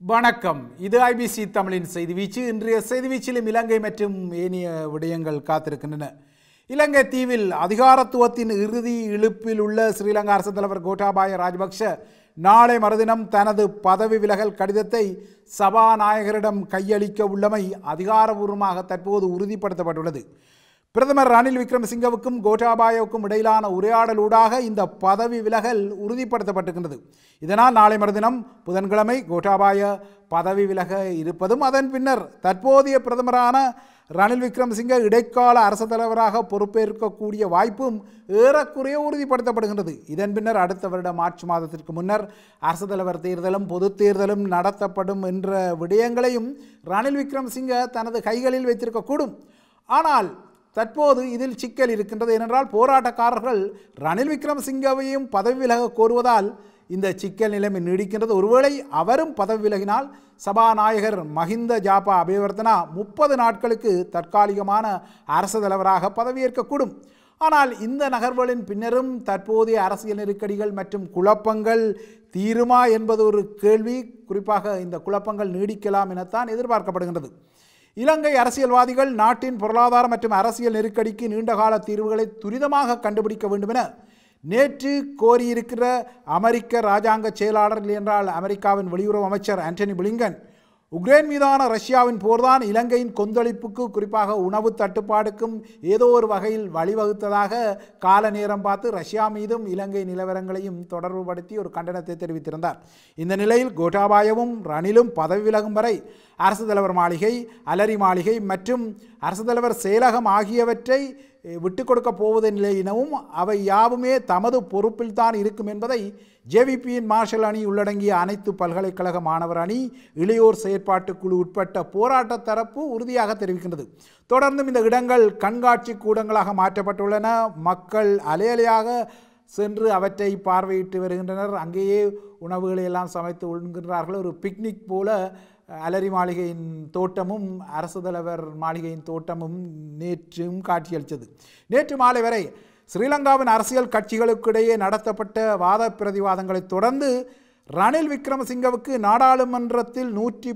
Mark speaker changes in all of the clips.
Speaker 1: வணக்கம். இது ஐபிசி தமிழின் செய்திவீச்சு. இன்றைய செய்திவீச்சிலும் இலங்கை மற்றும் ஏனைய விடயங்கள் காத்திருக்கின்றன. இலங்கை தீவில் அதிகாரத்துவத்தின் இறுதி இழுப்பில் உள்ள ஸ்ரீலங்கா அரசு தலைவர் கோட்டாபாய ராஜபக்ஷ நாளை மறுதினம் தனது பதவி விலகல் கடிதத்தை சபாநாயகரிடம் கையளிக்க உள்ளமை அதிகாரபூர்வமாக தற்போது உறுதிப்படுத்தப்பட்டுள்ளது. பிரதமர் ரணில் விக்ரமசிங்கவுக்கும் கோட்டாபாயவுக்கும் இடையிலான உரையாடலூடாக இந்த பதவி விலகல் உறுதிப்படுத்தப்பட்டிருக்கின்றது. இதனால் நாளை மறுதினம் புதன்கிழமை கோட்டாபாய பதவி விலக இருப்பதும் அதன் பின்னர் தற்போதைய பிரதமரான ரணில் விக்ரமசிங்க இடைக்கால அரசு தலைவராக பொறுப்பேற்கக்கூடிய வாய்ப்பும் ஏறக்குறைய உறுதிப்படுத்தப்படுகின்றது. இதன் பின்னர் அடுத்த வருடம் மார்ச் மாதத்திற்கு முன்னர் அரசு தலைவர் தேர்தலும் பொது தேர்தலும் நடத்தப்படும் என்ற விடயங்களையும் ரணில் விக்ரமசிங்க தனது கைகளில் வைத்திருக்கக்கூடும். ஆனால் தற்போது இதில் சிக்கல் இருக்கின்றது. ஏனென்றால் போராட்டக்காரர்கள் ரணில் விக்ரமசிங்கவையும் பதவி விலக கோருவதால் இந்த சிக்கல் நிலைமை நீடிக்கின்றது. ஒருவேளை அவரும் பதவி விலகினால் சபாநாயகர் மஹிந்த ஜாபா அபேவர்தனா 30 நாட்களுக்கு தற்காலிகமான அரசு தலைவராக பதவியேற்கக்கூடும். ஆனால் இந்த நகர்வுகளின் பின்னரும் தற்போதைய அரசியல் நெருக்கடிகள் மற்றும் குழப்பங்கள் தீருமா என்பது ஒரு கேள்வி. குறிப்பாக இந்த குழப்பங்கள் நீடிக்கலாம் எனத்தான் எதிர்பார்க்கப்படுகின்றது. இலங்கை அரசியல்வாதிகள் நாட்டின் பொருளாதார மற்றும் அரசியல் நெருக்கடிக்கு நீண்டகால தீர்வுகளை துரிதமாக கண்டுபிடிக்க வேண்டும் என நேற்று கோரியிருக்கிற அமெரிக்க இராஜாங்க செயலாளர் என்றால் அமெரிக்காவின் வெளியுறவு அமைச்சர் ஆண்டனி பிளிங்கன், உக்ரைன் மீதான ரஷ்யாவின் போர்தான் இலங்கையின் கொந்தளிப்புக்கு குறிப்பாக உணவு தட்டுப்பாடுக்கும் ஏதோ ஒரு வகையில் வழிவகுத்ததாக கால நேரம் பார்த்து ரஷ்யா மீதும் இலங்கை நிலவரங்களையும் தொடர்புபடுத்தி ஒரு கண்டனத்தை தெரிவித்திருந்தார். இந்த நிலையில் கோட்டாபாயவும் ரணிலும் பதவி விலகும் வரை அரசு தலைவர் மாளிகை, அலரி மாளிகை மற்றும் அரசு தலைவர் செயலகம் ஆகியவற்றை விட்டுக் கொடுக்க போவதில்லை எனவும் அவை யாவுமே தமது பொறுப்பில் தான் இருக்கும் என்பதை ஜேவிபியின் மார்ஷல் அணி உள்ளடங்கிய அனைத்து பல்கலைக்கழக மாணவர் அணி, இளையோர் செயற்பாட்டுக்குழு உட்பட்ட போராட்ட தரப்பு உறுதியாக தெரிவிக்கின்றது. தொடர்ந்தும் இந்த இடங்கள் கண்காட்சி கூடங்களாக மாற்றப்பட்டுள்ளன. மக்கள் அலையலையாக சென்று அவற்றை பார்வையிட்டு வருகின்றனர். அங்கேயே உணவுகளை எல்லாம் சமைத்து உண்கின்றார்கள். ஒரு பிக்னிக் போல அலரி மாளிகையின் தோட்டமும் அரசு தலைவர் மாளிகையின் தோட்டமும் நேற்றும் காட்சியளித்தது. நேற்று மாலை வரை ஸ்ரீலங்காவின் அரசியல் கட்சிகளுக்கிடையே நடத்தப்பட்ட வாத பிரதிவாதங்களை தொடர்ந்து ரணில் விக்ரமசிங்கவுக்கு நாடாளுமன்றத்தில்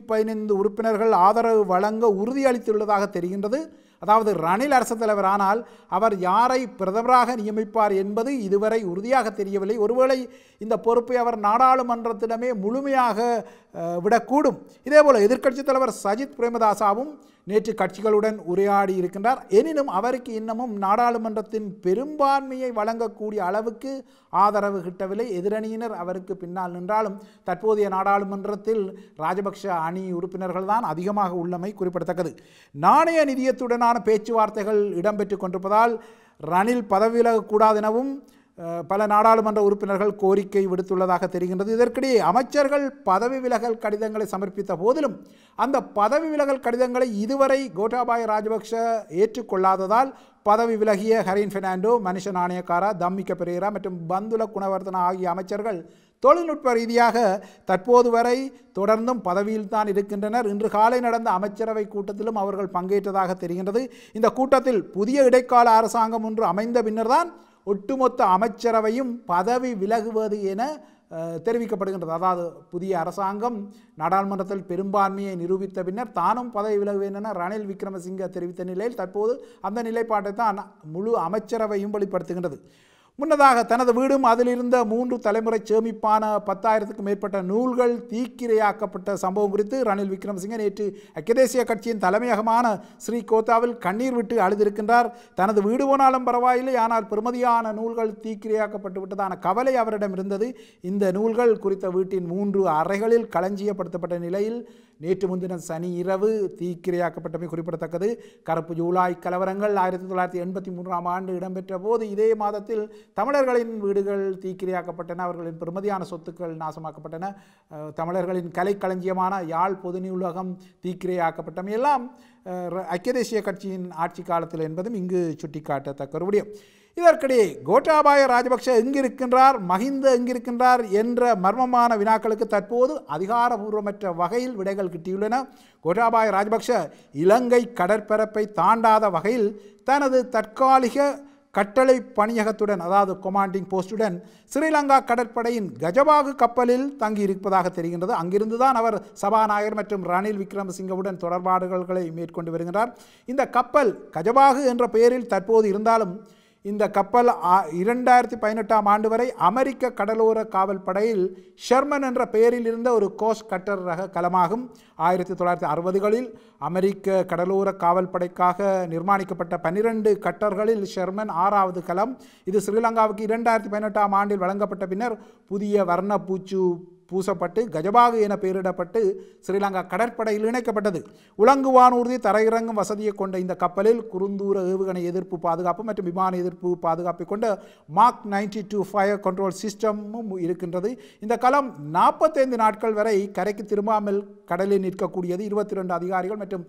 Speaker 1: 115 உறுப்பினர்கள் ஆதரவு வழங்க உறுதியளித்துள்ளதாக தெரிகின்றது. அதாவது ரணில் அரசு தலைவர் ஆனால் அவர் யாரை பிரதமராக நியமிப்பார் என்பது இதுவரை உறுதியாக தெரியவில்லை. ஒருவேளை இந்த பொறுப்பை அவர் நாடாளுமன்றத்திடமே முழுமையாக விடக்கூடும். இதேபோல் எதிர்க்கட்சித் தலைவர் சஜித் பிரேமதாசாவும் நேற்று கட்சிகளுடன் உரையாடி இருக்கின்றார். எனினும் அவருக்கு இன்னமும் நாடாளுமன்றத்தின் பெரும்பான்மையை வழங்கக்கூடிய அளவுக்கு ஆதரவு கிட்டவில்லை. எதிரணியினர் அவருக்கு பின்னால் நின்றாலும் தற்போதைய நாடாளுமன்றத்தில் ராஜபக்ஷ அணி உறுப்பினர்கள் தான் அதிகமாக உள்ளமை குறிப்பிடத்தக்கது. நாணய நிதியத்துடனான பேச்சுவார்த்தைகள் இடம்பெற்று கொண்டிருப்பதால் ரணில் பதவி விலகக்கூடாது எனவும் பல நாடாளுமன்ற உறுப்பினர்கள் கோரிக்கை விடுத்துள்ளதாக தெரிகின்றது. இதற்கிடையே அமைச்சர்கள் பதவி விலகல் கடிதங்களை சமர்ப்பித்த போதிலும் அந்த பதவி விலகல் கடிதங்களை இதுவரை கோட்டாபாய ராஜபக்ஷ ஏற்றுக்கொள்ளாததால் பதவி விலகிய ஹரின் பெர்னாண்டோ, மனிஷ நாணயக்காரா, தம்மிக்க பெரேரா மற்றும் பந்துல குணவர்தனா ஆகிய அமைச்சர்கள் தொழில்நுட்ப ரீதியாக தற்போது வரை தொடர்ந்தும் பதவியில் தான் இருக்கின்றனர். இன்று காலை நடந்த அமைச்சரவை கூட்டத்திலும் அவர்கள் பங்கேற்றதாக தெரிகின்றது. இந்த கூட்டத்தில் புதிய இடைக்கால அரசாங்கம் ஒன்று அமைந்த பின்னர்தான் ஒட்டுமொத்த அமைச்சரவையும் பதவி விலகுவது என தெரிவிக்கப்படுகின்றது. அதாவது புதிய அரசாங்கம் நாடாளுமன்றத்தில் பெரும்பான்மையை நிரூபித்த பின்னர் தானும் பதவி விலகுவேன் என ரணில் விக்ரமசிங்க தெரிவித்த நிலையில் தற்போது அந்த நிலைப்பாட்டை தான் முழு அமைச்சரவையும் வெளிப்படுத்துகின்றது. முன்னதாக தனது வீடும் அதிலிருந்த 3 தலைமுறை சேமிப்பான 10,000க்கும் மேற்பட்ட நூல்கள் தீக்கிரையாக்கப்பட்ட சம்பவம் குறித்து ரணில் விக்ரமசிங்க நேற்று ஐக்கிய தேசிய கட்சியின் தலைமையகமான ஸ்ரீகோத்தாவில் கண்ணீர் விட்டு அழுதிருக்கின்றார். தனது வீடு போனாலும் பரவாயில்லை, ஆனால் பெறுமதியான நூல்கள் தீக்கிரையாக்கப்பட்டு விட்டதான கவலை அவரிடம் இருந்தது. இந்த நூல்கள் குறித்த வீட்டின் 3 அறைகளில் களஞ்சியப்படுத்தப்பட்ட நிலையில் நேற்று முன்தினம் சனி இரவு தீக்கிரையாக்கப்பட்டமை குறிப்பிடத்தக்கது. கருப்பு ஜூலை கலவரங்கள் 1983ஆம் ஆண்டு இடம்பெற்ற போது இதே மாதத்தில் தமிழர்களின் வீடுகள் தீக்கிரையாக்கப்பட்டன. அவர்களின் பெருமதியான சொத்துக்கள் நாசமாக்கப்பட்டன. தமிழர்களின் கலைக்களஞ்சியமான யாழ் பொது நூலகம் தீக்கிரையாக்கப்பட்டமை எல்லாம் ஐக்கிய தேசிய கட்சியின் ஆட்சி காலத்தில் என்பதும் இங்கு சுட்டிக்காட்டத்தக்க ஒரு விடயம். இதற்கிடையே கோட்டாபாய ராஜபக்ஷ எங்கிருக்கின்றார், மஹிந்த எங்கிருக்கின்றார் என்ற மர்மமான வினாக்களுக்கு தற்போது அதிகாரபூர்வமற்ற வகையில் விடைகள் கிட்டியுள்ளன. கோட்டாபாய ராஜபக்ஷ இலங்கை கடற்பரப்பை தாண்டாத வகையில் தனது தற்காலிக கட்டளை பணியகத்துடன் அதாவது கொமாண்டிங் போஸ்டுடன் ஸ்ரீலங்கா கடற்படையின் கஜபாகு கப்பலில் தங்கியிருப்பதாக தெரிகின்றது. அங்கிருந்து தான் அவர் சபாநாயகர் மற்றும் ரணில் விக்ரமசிங்கவுடன் தொடர்பாடுகளை மேற்கொண்டு வருகிறார். இந்த கப்பல் கஜபாகு என்ற பெயரில் தற்போது இருந்தாலும் இந்த கப்பல் 2018ஆம் ஆண்டு வரை அமெரிக்க கடலோர காவல் படையில் ஷெர்மன் என்ற பெயரில் இருந்த ஒரு கோஸ்ட் கட்டர் ரக கலமாகும். 1960களில் அமெரிக்க கடலோர காவல் படைக்காக நிர்மாணிக்கப்பட்ட 12 கட்டர்களில் ஷெர்மன் 6வது கலம். இது ஸ்ரீலங்காவுக்கு 2018ஆம் ஆண்டில் வழங்கப்பட்ட பின்னர் புதிய வர்ணப்பூச்சு பூசப்பட்டு கஜபாகு என பெயரிடப்பட்டு ஸ்ரீலங்கா கடற்படையில் இணைக்கப்பட்டது. உலங்கு வானூர்தி தரையிறங்கும் வசதியை கொண்ட இந்த கப்பலில் குறுந்தூர ஏவுகணை எதிர்ப்பு பாதுகாப்பு மற்றும் விமான எதிர்ப்பு பாதுகாப்பை கொண்ட மார்க் 92 ஃபயர் கண்ட்ரோல் சிஸ்டமும் இருக்கின்றது. இந்த கலம் 45 நாட்கள் வரை கரைக்கு திரும்பாமல் கடலில் நிற்கக்கூடியது. 22 அதிகாரிகள் மற்றும்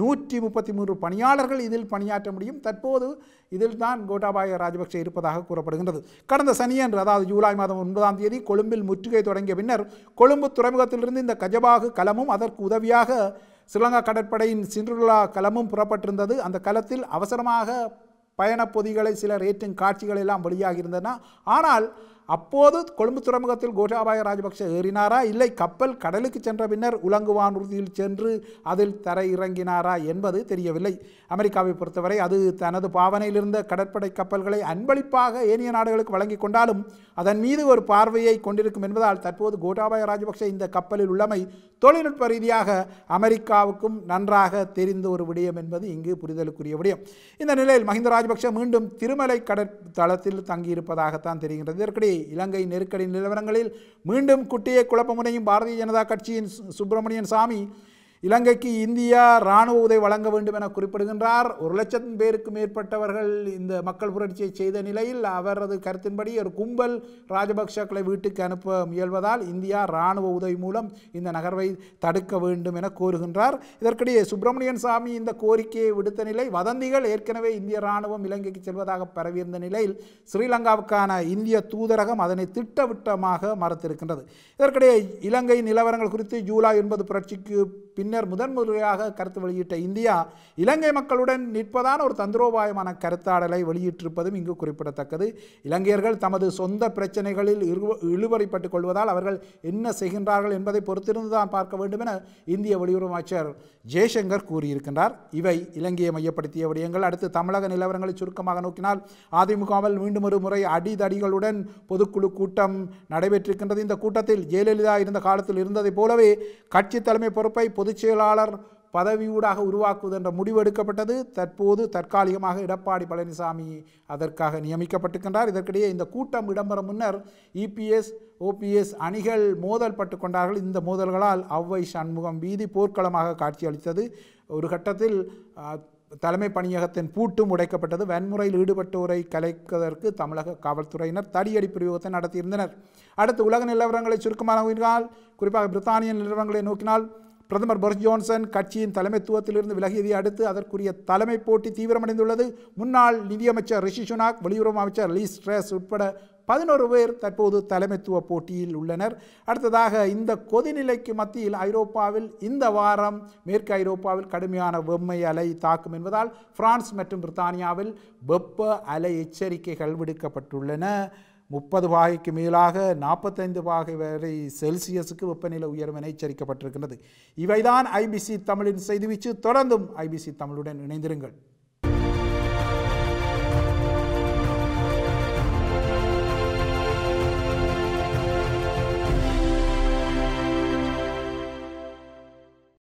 Speaker 1: 133 பணியாளர்கள் இதில் பணியாற்ற முடியும். தற்போது இதில் தான் கோட்டாபாய ராஜபக்ஷ இருப்பதாக கூறப்படுகின்றது. கடந்த சனியன்று அதாவது ஜூலை மாதம் 9ஆம் தேதி கொழும்பில் முற்றுகை தொடங்கிய பின்னர் கொழும்பு துறைமுகத்திலிருந்து இந்த கஜபாகு கலமும் அதற்கு உதவியாக ஸ்ரீலங்கா கடற்படையின் சிண்ட்ருலா கலமும் புறப்பட்டிருந்தது. அந்த கலத்தில் அவசரமாக பயணப் பொதிகளை சிலர் ஏற்றும் காட்சிகள் எல்லாம் வெளியாகியிருந்தன. ஆனால் அப்போது கொழும்பு துறைமுகத்தில் கோட்டாபாய ராஜபக்ஷ ஏறினாரா இல்லை கப்பல் கடலுக்கு சென்ற பின்னர் உலங்கு வானூர்தியில் சென்று அதில் தரை இறங்கினாரா என்பது தெரியவில்லை. அமெரிக்காவை பொறுத்தவரை அது தனது பாவனையில் இருந்த கடற்படை கப்பல்களை அன்பளிப்பாக ஏனைய நாடுகளுக்கு வழங்கி கொண்டாலும் அதன் மீது ஒரு பார்வையை கொண்டிருக்கும் என்பதால் தற்போது கோட்டாபாய ராஜபக்ஷ இந்த கப்பலில் உள்ளமை தொழில்நுட்ப ரீதியாக அமெரிக்காவுக்கும் நன்றாக தெரிந்த ஒரு விடயம் என்பது இங்கு புரிதலுக்குரிய விடயம். இந்த நிலையில் மஹிந்த ராஜபக்ஷ மீண்டும் திருமலை கடற்தளத்தில் தங்கியிருப்பதாகத்தான் தெரிகின்றது. இதற்கிடையே இலங்கை நெருக்கடி நிலவரங்களில் மீண்டும் குட்டியை குழப்ப முனையும் பாரதிய ஜனதா கட்சியின் சுப்பிரமணியன் சாமி இலங்கைக்கு இந்தியா இராணுவ உதவி வழங்க வேண்டும் என குறிப்பிடுகின்றார். 1,00,000 பேருக்கு மேற்பட்டவர்கள் இந்த மக்கள் புரட்சியை செய்த நிலையில் அவரது கருத்தின்படி ஒரு கும்பல் ராஜபக்ஷக்களை வீட்டுக்கு அனுப்ப முயல்வதால் இந்தியா இராணுவ உதவி மூலம் இந்த நகர்வை தடுக்க வேண்டும் என கோருகின்றார். இதற்கிடையே சுப்பிரமணியன் சாமி இந்த கோரிக்கையை விடுத்த நிலை வதந்திகள் ஏற்கனவே இந்திய இராணுவம் இலங்கைக்கு செல்வதாக பரவியிருந்த நிலையில் ஸ்ரீலங்காவுக்கான இந்திய தூதரகம் அதனை திட்டவட்டமாக மறுத்திருக்கின்றது. இதற்கிடையே இலங்கை நிலவரங்கள் குறித்து ஜூலை 9 புரட்சிக்கு பின்னர் முதன்முறையாக கருத்து வெளியிட்ட இந்தியா இலங்கை மக்களுடன் நிற்பதான ஒரு தந்திரோபாயமான கருத்தாடலை வெளியிட்டிருப்பதும் இங்கு குறிப்பிடத்தக்கது. இலங்கையர்கள் தமது சொந்த பிரச்சனைகளில் இழுபறிப்பட்டுக் கொள்வதால் அவர்கள் என்ன செய்கின்றார்கள் என்பதை பொறுத்திருந்துதான் பார்க்க வேண்டும் என இந்திய வெளியுறவு அமைச்சர் ஜெய்சங்கர் கூறியிருக்கின்றார். இவை இலங்கையை மையப்படுத்திய விடயங்கள். அடுத்து தமிழக நிலவரங்களை சுருக்கமாக நோக்கினால் அதிமுகவில் மீண்டும் ஒரு முறை அடிதடிகளுடன் பொதுக்குழு கூட்டம் நடைபெற்றிருக்கின்றது. இந்த கூட்டத்தில் ஜெயலலிதா இருந்த காலத்தில் இருந்ததைப் போலவே கட்சி தலைமை பொறுப்பை பொதுச் செயலாளர் பதவியூடாக உருவாக்குவது என்ற முடிவு எடுக்கப்பட்டது. தற்போது தற்காலிகமாக எடப்பாடி பழனிசாமி அதற்காக நியமிக்கப்பட்டிருக்கின்றார். இதற்கிடையே இந்த கூட்டம் இடம்பெறும் முன்னர் இபிஎஸ் ஓபிஎஸ் அணிகள் மோதல் பட்டு கொண்டார்கள். இந்த மோதல்களால் அவ்வை சண்முகம் வீதி போர்க்களமாக காட்சியளித்தது. ஒரு கட்டத்தில் தலைமை பணியகத்தின் பூட்டும் உடைக்கப்பட்டது. வன்முறையில் ஈடுபட்டோரை கலைப்பதற்கு தமிழக காவல்துறையினர் தடியடி பிரயோகத்தை நடத்தியிருந்தனர். அடுத்து உலக நிலவரங்களை சுருக்கமாக நோக்கினால் குறிப்பாக பிரித்தானிய நிலவரங்களை நோக்கினால் பிரதமர் போரிஸ் ஜான்சன் கட்சியின் தலைமைத்துவத்திலிருந்து விலகியதை அடுத்து அதற்குரிய தலைமை போட்டி தீவிரமடைந்துள்ளது. முன்னாள் நிதியமைச்சர் ரிஷி சுனாக், வெளியுறவு அமைச்சர் லீஸ் ட்ரஸ் உட்பட 11 பேர் தற்போது தலைமைத்துவ போட்டியில் உள்ளனர். அடுத்ததாக இந்த கொதிநிலைக்கு மத்தியில் ஐரோப்பாவில் இந்த வாரம் மேற்கு ஐரோப்பாவில் கடுமையான வெம்மை அலை தாக்கும் என்பதால் பிரான்ஸ் மற்றும் பிரித்தானியாவில் வெப்ப அலை எச்சரிக்கைகள் விடுக்கப்பட்டுள்ளன. 30 பாகைக்கு மேலாக 45 பாகை வரை செல்சியஸுக்கு வெப்பநிலை உயரும் என எச்சரிக்கப்பட்டிருக்கிறது. இவைதான் ஐபிசி தமிழின் செய்திவீச்சு. தொடர்ந்தும் ஐபிசி தமிழுடன் இணைந்திருங்கள்.